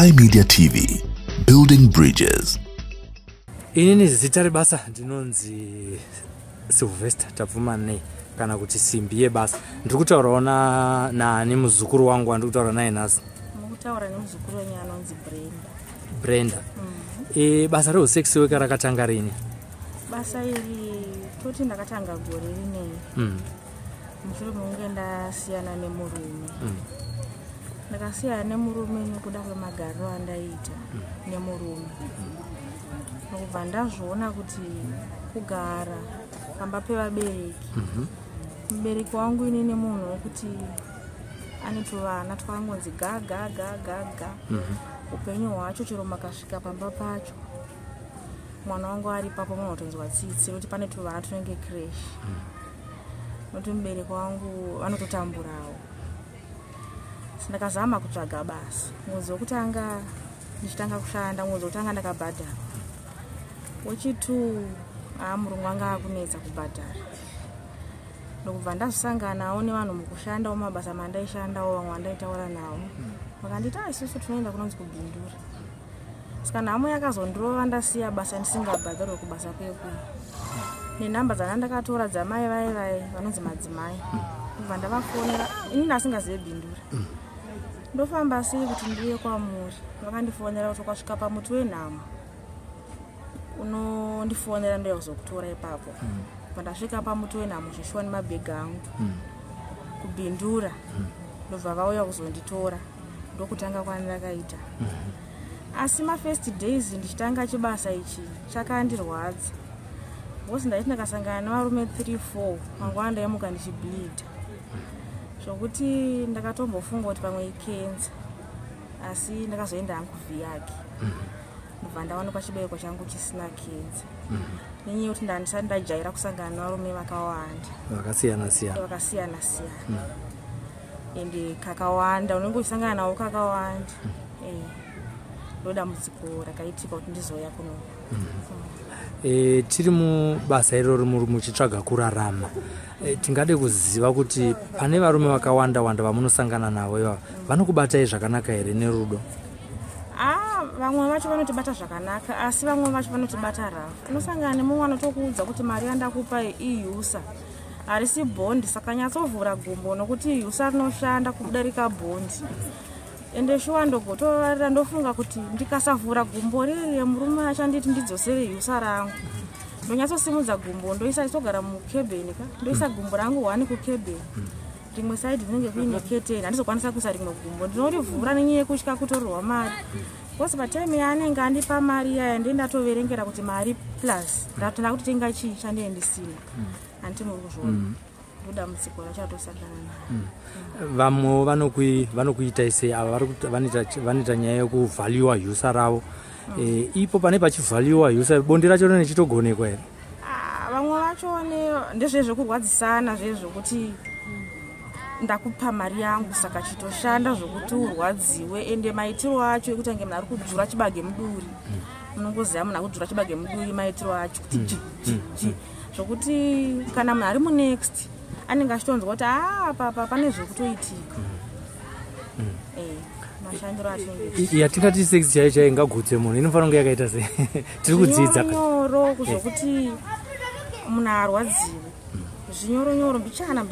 SlyMedia TV, building bridges. Ini zita rebasa ndinonzi Silvester tapfumane kana kuti simbi yebasa. Ndiri kutaura nani muzukuru wangu andiri kutaura naye nhasi. Mukutaura nemuzukuru wenyu anonzi Brenda. Basa rehusex worker rakatanga rini? Basa iri toti ndakatanga gore rinei. Mushure mekunge ndasiyana nemurume. Ndakasiyana nemurume nekuda kwemagariro andaita nemurume. Ndokubva ndazviona kuti kugara pamba pevabereki. Mubereki wangu inini munhu wekuti ane tuvana twakangonzi gaga. Upenyu hwacho chero makasvika pamba pacho mwana wangu ari papo munotonzwa tsitsi kuti pane tuvana tunenge crash. Noti mubereki wangu vanototamburawo. Ndakazama kutsvaga basa. Mwedzi wekutanga ndichitanga kushanda, mwedzi wekutanga ndakabhadhara. Wechitu murume wanga akunetsa kubhadhara. Ndokubva ndazosanganawo nevanhu mukushanda mumabasa mandaishandawo vamwe vandaitaura navo. Vakanditi isusu tunoenda kunonzi kubhindura. Saka nhamo yakazondirova ndasiya basa ndisingabhadharwe kubasa kwekuyi. Nenhamba dzandakatora dzamai vai vanonzi madzimai. Ndobva ndavafonera ini ndasingazive bhindura. Ndofamba sei kuti ndiye kwamuri. Vakandifonera kuti kwasvika pamuti wenhamo unondifonera ndoya kuzokutora ipapo. Pandasvika pamuti wenhamo zvishwa nemabhegi angu kubhindura. Ndobva vauya kuzonditora. Ndokutanga kwandakaita. Asi first days ndichitanga chibasa ichi chakandirwadza. Ngosi ndaiti ndakasangana nevarume 3-4 mangwana ndaimuka ndichibleed. Zvokuti ndakatombofunga kuti pamwe ikenza. Asi ndakazoenda hangu vhiyaki. Ndobva ndaonekwa chibereko changu chisina kenza. Nenyaya yekuti ndandisati ndajaira kusangana nevarume vakawanda. Vakasiyana. Ende kakawanda unenge uchisangana nawo kakawanda. Ndodamudziko rakaitika kuti ndizoya kuno. Tiri mubasa iroro muri muchitsvaga kurarama. Tingade kuziva kuti pane varume vakawanda vamunosangana navo iva vanokubatai zvakanaka here nerudo? Vamwe vacho vanotibata zvakanaka, asi vamwe vacho vanotibata rafu. Unosangana nemumwe anotokuudza kuti mari yandakupa iusa harisi bondi, saka nyatsovhura gumbo nokuti iusa rinoshanda kudarika bondi. Ende shuwa ndogotorarira ndofunga kuti ndikasavhura gumbo riri murume achanditi ndidzosere iusa rangu. Ndonyatsosimudza gumbo ndoisa isogara mukebheni ndoisa gumbo rangu 1 kukebheni. Rimwe side rinenge kuine keteni handizokwanisa kuisa rimwe gumbo. Ndinorivhura nenyaya yekutya kutorerwa mari. Kosi patime yaanenge andipa mari yaya ndendatoverengera kuti mari plus ndatenda kuti tenga chii chandee ndisina. Handiti muri kuzviona. Ndoda mutsiko rachatosangana nayo. Vamwe vanokuitai sei ava vanoita nyaya yekuvhaliwa yusa ravo. Ipo pane pachivhaliwa yusa bondi racho nechitogonekwa here? Vamwe vacho ndezvezvekurwadzisana zvezvo kuti ndakupa mari yangu saka chitoshanda zvokuti urwadziwe. Ende maitiro acho ekuti ange munhu ari kudzura chibage muduri. Munongoziva munhu ari kudzura chibage muduri maitiro acho kuti zvokuti kana munhu ari munext anenge achitonzwa kuti apa pane zvekutoitika. Mashandiro acho yatingati sex chaiyo ingagutse munhu inofanira kunge yakaita sei? Tiri kudzidza nyoro kuzvokuti munhu arwadziwe. Zvinyoro mbichana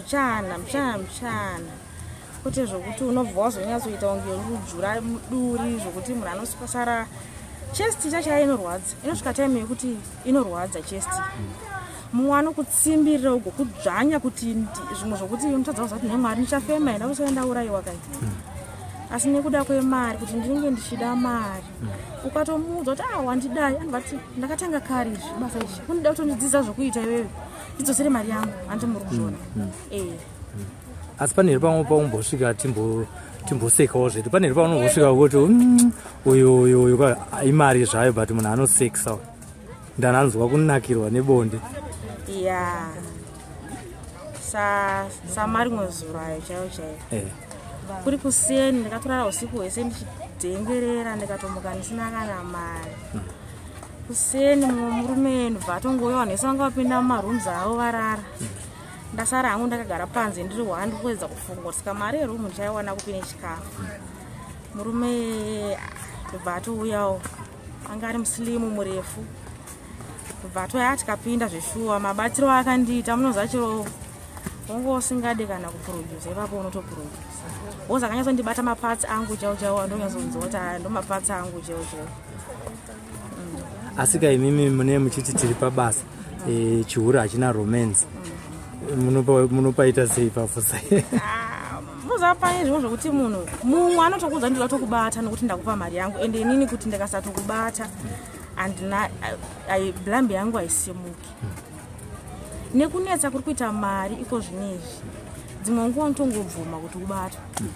kuti zvokuti unobva wazonyatsoita kunge uri kudzura muduri zvokuti munhu anosara chest chacho inorwadza. Inosvika time yekuti inorwadza chest. Mumwe anokutsimbirira ugokudzvanya kuti zvimwe zvokuti unotadza kuziva kuti nemwari ndichafema enda kusoenda urayiwa kai. Asi nekuda kwemari kuti ndinenge ndichida mari. Ukatomuudza kuti wandidai anobati ndakatanga kari izvi basa izvi. Unida kutondidzidza zvokuita iwewe. Ndidzosere mari yangu handiti muri kuzviona. Asi pane pamwe paumbosvika timbosekawo zvedu. Pane paunombosvika kuti uyu imari zvayo but munhu anoseksa. Ndananzwa kunakirwa nebonde. Samari mwezurayo chaiyo. Kuri kuseni ndakatorara usiku hwese ndichidhengerera ndikatomuka ndisina kana mari. Kuseni murume ndobva atongouya nhese vanga vapinda mumarooms avo varara. Ndasara hangu ndakagara panze ndiri wandi kuedza kufunga saka mari yerumu ndichaiwana kupine chikafu. Murume kubva atouyawo anga ari musilimu murefu kubva atoya tikapinda zveshuwa mabatiro akandiita munoziva chero ongo usingade kana kuproduce ipapo unotoproduce woza akanyatondibata mapatsi angu chaiwo andonyazonzwa kuti ndo mapatsi angu chaiwo asika imimi mune muchiti tiri pabasa chihuri hachina romance munopaita sei pafusa muzapane zvimwe zvokuti munhu mumwe anotokuudza ndida tokubata nokuti ndakupa mari yangu ende inini kuti ndikasatokubata andina Blambi yangu haisimuki nekunetsa kuri kuita mari iko zvinezvi dzimwe nguva unotongobvuma kuti ubata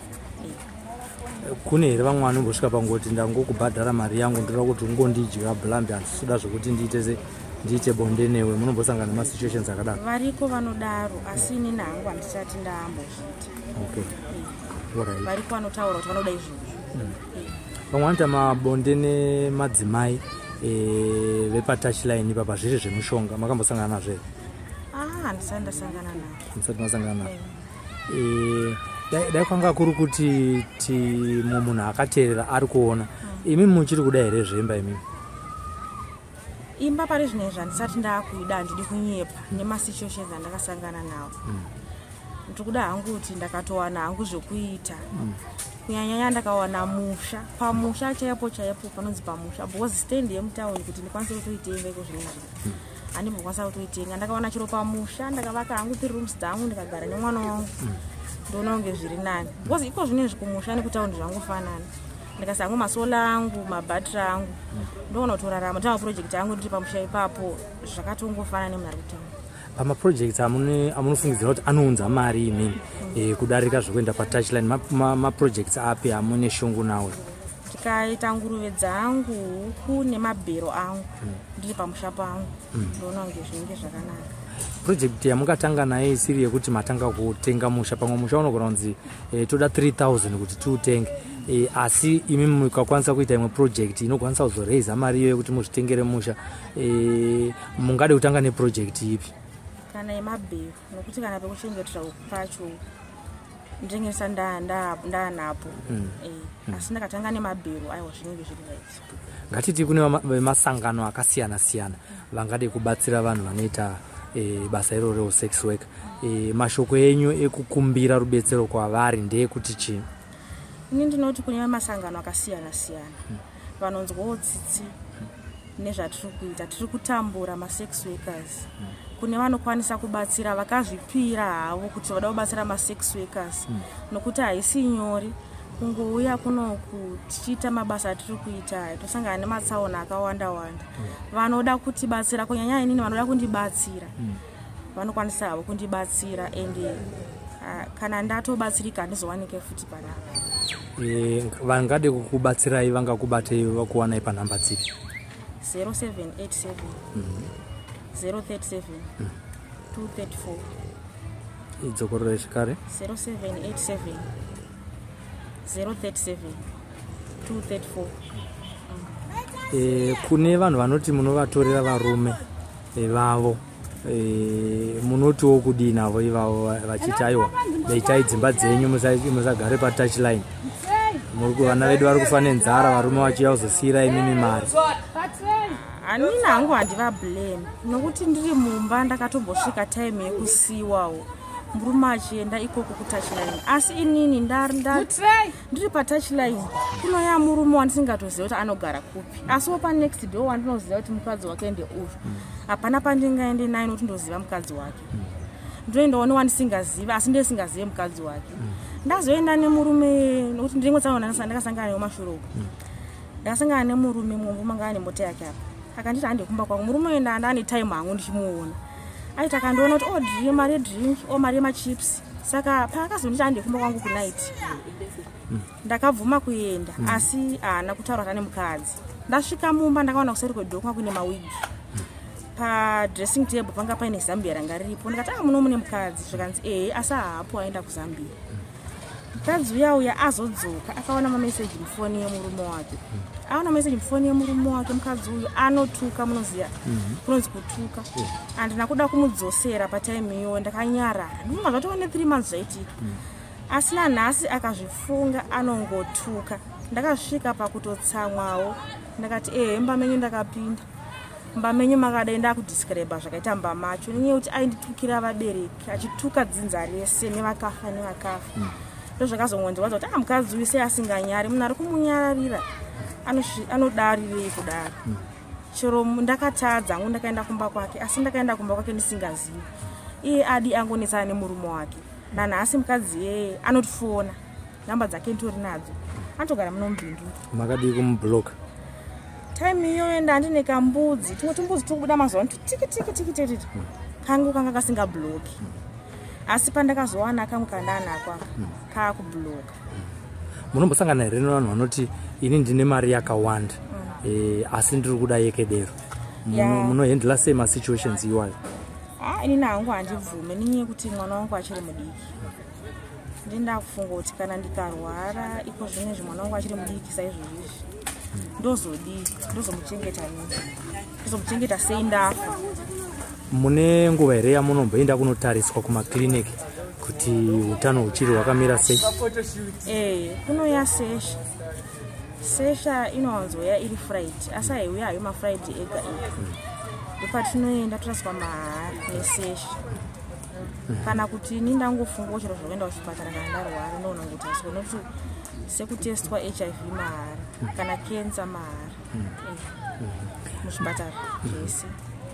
kune here vamwe vanombosvika pangoti ndangokubhadhara mari yangu ndoda kuti ungondidya Blambi handisida zvokuti ndiite bonde newe munombosangana nemasituations akadaro variko vanodaro asi inini hangu handisati ndaambozviita variko vanotaura kuti vanoda izvozvo vamwe vanoita mabonde nemadzimai vepatouchline papa zviri zvemushonga makambosangana nazvo handisati ndasangana navo musati masangana navo dai kwanga kuri kuti munhu akateerera ari kuona imi muchiri kuda here zvemba imimi imba pari zvinezvi handisati ndakuida handidi kunyepa nemasituations andakasangana nawo ndiri kuda hangu kuti ndakatowana hangu zvekuita kunyanyanya ndakawana musha pamusha chaipo panonzi pamusha because stand yemutauni kuti ndikwanise kutoitenga iko zvinezvi handimbokwanisa kutoitenga ndakawana chiro pamusha ndakavaka hangu 3 rooms dzangu ndikagara nemwana wangu ndoona kunge zviri nani because iko zvinezvi kumusha nekutaundi zvangofanana ndikasangu masola angu mabhatiri angu ndoona kutorarama ndava project yangu ndiri pamusha ipapo zvakatongofanana nemunhu ari kutaura pamaprojects amunofungidzira kuti anounza mari imini kudarika zvokuenda patouchline maprojects api amune shungu nawe tikaita nguruve dzangu huku nemabhero angu ndiri pamusha pangu ndoona kunge zvinenge zvakanaka project yamukatanga nayo isiri yekuti matanga kutenga musha pamwe musha unogona kunzi toda 3000 kuti tiutenge asi imi mukakwanisa kuita imwe project inokwanisa kuzoraisa mari iyo yekuti muzvitengere musha mungade kutanga neproject ipi kana yemabhero nokuti kana pekuchengetera pacho ndingesa ndanapo asi ndakatanga nemabhero aiwa zvinenge zviri right ngatiti kune masangano akasiyana-siyana vangade kubatsira vanhu vanoita basa iro resex work mashoko enyu ekukumbira rubetsero kwavari ndeyekuti chii ini ndinoti kune masangano akasiyana-siyana vanonzwawo tsitsi nezvatiri kuita tiri kutambura masex workers kune vanokwanisa kubatsira vakazvipira havo kuti vada kubatsira masex workers nokuti haisi nyori kungouya kunoku tichiita mabasa atiri kuita tosangana nematsaona akawanda-wanda vanoda kutibatsira kunyanya inini vanoda kundibatsira vanokwanisa havo kundibatsira ende kana ndatobatsirika handizowanike futi panapa vangade kukubatsirai vangakubatei vakuwanai panhamba dzipi 0787 037 234 idzokorore zvekare 0787 037 234 kune vanhu vanoti munovatorera varume vavo munotiwo kudii navo ivavo vachiti aiwa daitai dzimba dzenyu musagare patouchline vana vedu vari kufa nenzara varume vachiya kuzosiyira imimi mari hanini hangu handivablame nokuti ndiri mumba ndakatombosvika time yekusiwawo murume achienda ikoko kutouchline asi inini ndiri patouchline kunoya murume wandisingatoziva kuti anogara kupi asiwo panext door wandinoziva kuti mukadzi wake ndeuyu hapana pandingaende naye nokuti ndoziva mukadzi wake ndoendawo newandisingaziva asi ndesingazive mukadzi wake ndazoenda nemurume nokuti ndiringotsaona ndakasangana newo mashuroko ndakasangana nemurume mumwe manga ane mota yake apa akanditi handikumba kwangu murume enda ndane time hangu ndichimuona aita akandiona kuti mari yedrink mari yemachips saka paakazonditi handikumba kwangu kunight ndakabvuma kuenda asi haana kutaura tane mukadzi ndasvika mumba ndakaona kuseri kwedhoo kwanga kune mawigi padressing table panga paine zambia ranga riripo ndikati muno mune mukadzi zvikanzi asi haapo aenda kuzambia mukadzi uya azodzoka akaona mameseji mufoni yemurume wake aona meseji mufoni yemurume wake mukadzi uyu anotuka munoziya kunonzi kutuka handina kuda kumudzosera patime iyo ndakanyarara ndimazva tove ne 3 months zvaitika asina nhasi akazvifunga anongotuka ndakasvika pakutotsamwawo ndakati mbamenyu ndakapinda mbamenyu makadaenda kudescribe zvakaita mbamacho nenyaya yekuti ainditukira vabereki achituka dzinza rese nevakafa ndozvakazongonzwa kuti mukadzi uyu sei asinganyari munhu ari kumunyararira anodarirei kudaro chero ndakatadza hangu ndakaenda kumba kwake asi ndakaenda kumba kwake ndisingazivi iye adi angonetsana nemurume wake nanhasi mukadzi yeye anotifona namba dzake nditori nadzo anotogara muno mubindu makadii kumubloka time iyoyo ndandine kambudzi tumwe tumbudzi tukubuda mazuva ano tiki kangu kanga kasingabloki asi pandakazowana kamwe kandanako kakubloka. Munombosangana here nevanhu vanoti ini ndine mari yakawanda asi ndiri kuda yekedero munohandla sei masituations iwayo? Ini nangu handibvume nenyaya yekuti mwana wangu achiri mudiki ndinda kufunga kuti kana ndikarwara iko zvinezvi mwana wangu achiri mudiki saizvozvizvi ndozomuchengeta sei ndafa. Mune nguva here yamunomboenda kunotariswa kumakiriniki kuti utano huchiri hwakamira sei? Kunoya sesha inowanzoya iri friday asi haiuya hayo mafriday ega ndopatinoenda toraswa mahara nesesha kana kuti ini ndangofunga chero zvokuenda kuchipatara kana ndarwara ndonongotariswa nokuti sekutestwa HIV mahara kana kenza mahara muchipatara zvese.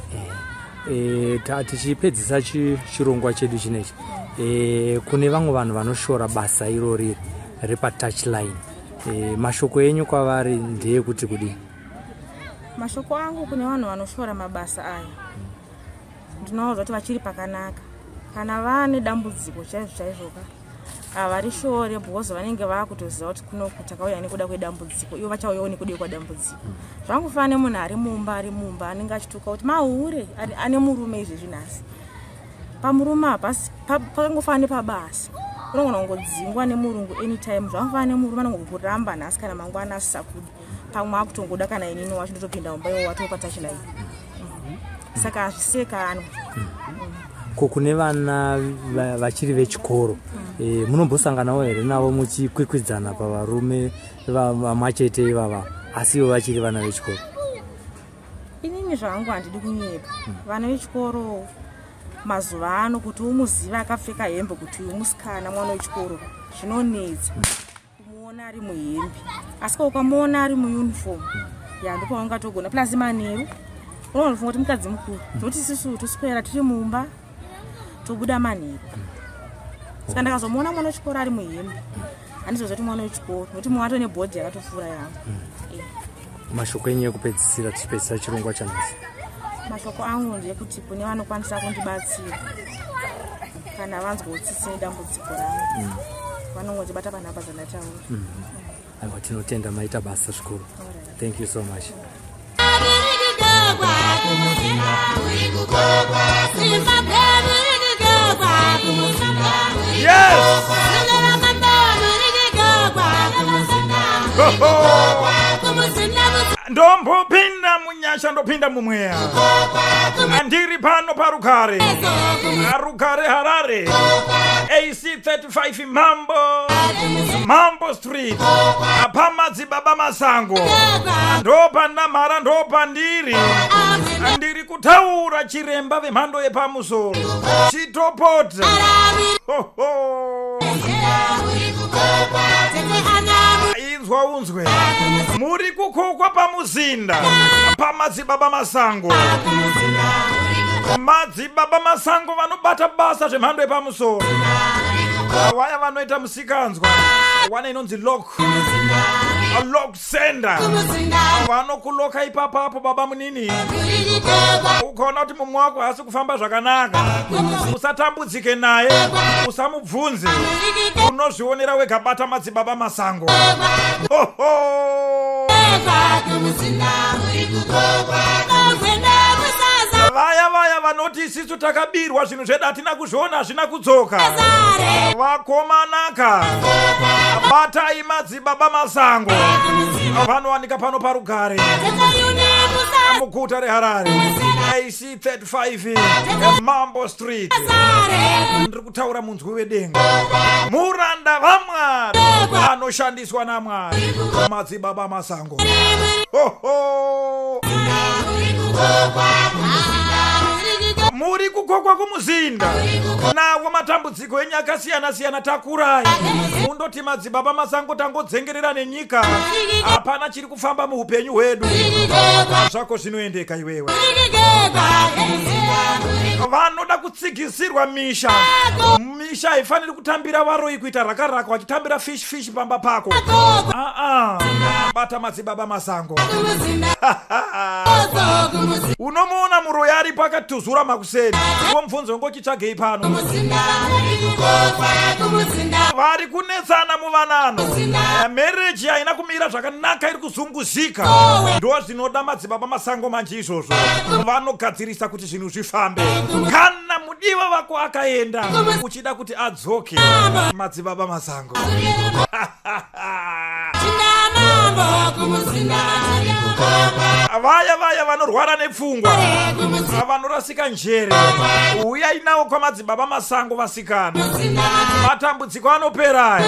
Tichipedzisa chirongwa chedu chinechi kune vamwe vanhu vanoshora basa irori repatouchline mashoko enyu kwavari ndeyekuti kudii? Mashoko angu kune vanhu vanoshora mabasa aya ndinowauza kuti vachiri pakanaka kana vane dambudziko chaizvoka havarishore because vanenge vakutoziva kuti kunoku takauya nekuda kwedambudziko ivo vachauyawo nekuda kwadambudziko. Zvangofanira munhu ari mumba anenge achituka kuti mahure ane murume izvezvi nhasi pamurume apa pakangofanira pabasa unogona kungodzingwa nemurungu anytime zvangofanira nemurume anongokuramba nhasi kana mangwana asisa kudi pamwe akutongoda kana inini wacho ndotopinda mumba iwo watopatachilai saka hazvisekanwa. Kune vana vachiri vechikoro munombosanganawo here navo muchikwikwidzana pavarume vamachete ivava asi ivo vachiri vana vechikoro? Inini zvangu handidi kunyepa vana vechikoro mazuva ano kuti umuziva akapfeka hembe kuti uyu musikana mwana wechikoro zvinonetsa kumuona ari muhembe asi ukamuona ari muuniform ndipo ungatogona plus manheru unofunga kuti mukadzi mukuru nokuti isusu toswera tiri mumba tobuda manheru saka ndakazomuona mwana wechikoro ari muhembe handizozoti mwana wechikoro nokuti mwato nebhodhi yakatofura yangu. Mashoko enyu ekupedzisira tichipedzisa chirongwa chanhasi? Mashoko angu ndeyekuti kune vanokwanisa kundibatsira kana vanzwa utsitsi nedambudziko rangu vanongondibata panhamba dzandataura. Aiwa, tinotenda maita basa zvikuru. Thank you so much. Yes! Ndombopinda munyasha ndopinda mumweya andiri pano parukare Harare AC35 Mambo Street apamadzi baba masango ndopa ndamhara ndopa ndiri kutaura chiremba vemhando yepamusoro chitopota inzwa unzwe muri kukokwa pamuzinda pamadzibaba masango madzibaba masango vanobata basa zvemhando yepamusoro vaya vanoita musikanzwa wana inonzi lock sender vanokuloka ipapapo baba munini ukaona kuti mumwe wako hasi kufamba zvakanaka usatambudzike naye usamubvunze unozvionera wega bata madzibaba masango. Vaya vanoti isisu takabirwa zvinhu zvedu hatina kuzviona hazvina kudzoka vakomanaka batai madzibaba masango vanowanika pano parugare muguta reHarare AC35 Mambo Street. Ndiri kutaura munzwi wedenga, muranda vaMwari anoshandiswa naMwari, madzibaba masango. Muri kukokwa kumuzinda nawo matambudziko enyika siyana takurai. Mundoti madzibaba masango tangodzengerera nenyika, hapana chiri kufamba muupenyu hwedu. Zvako zvinoendeka iwewe. Vanoda kutsigisirwa misha haifaniri kutambira varoi kuita rakaraka vachitambira fish pamba pako. Bata madzibaba masango. Unomuona muroi ari pakatuzura makuseni, womubvunzo ngochitsvagei pano. Vari kunetsana muvanano, marriage haina kumira zvakanaka, iri kuzunguzika. Ndo zvinoda madzibaba masango manje izvozvo, vanogadzirisa kuti zvinhu zvifambe. Kana mudiwa wako akaenda uchida kuti adzoke, madzibaba masango. Vaya vanorwara nepfungwa, vanorasika njere, uyai nawo kwamadzibaba masango vasikana. Matambudziko anopera.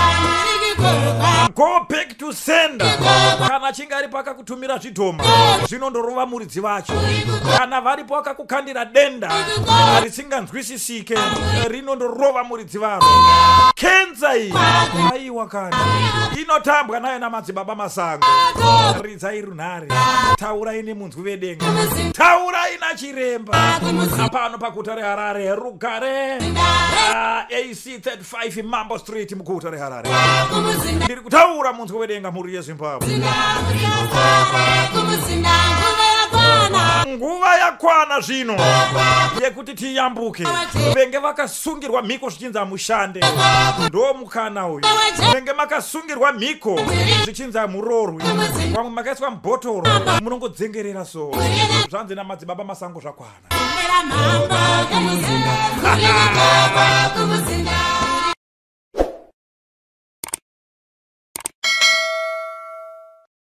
Go back to sender. Kana chingari pakakutumira zvidhoma, zvinondorova muridzi vacho. Kana varipo akakukandira denda risinganzwisisike, rinondorova muridzi varo. Kenza iyi aiwa kana inotambwa nayo namadzibaba masango. Ridzai runhare, taurai nemunzwi wedenga, taurai nachiremba. Apano paguta reHarare, rugare AC35 Mambo Street muguta reHarare. Ndiri kutaura munzwi wedenga, mhuri yeZimbabwe. Nguva yakwana zvino yekuti tiyambuke. Venge vakasungirwa mhiko zvichinzi hamushande, ndo mukana uyu. Venge makasungirwa mhiko zvichinzi hamurorwi, vamwe makaiswa mubhotoro munongodzengerera so. Zvanzi namadzibaba masango zvakwana.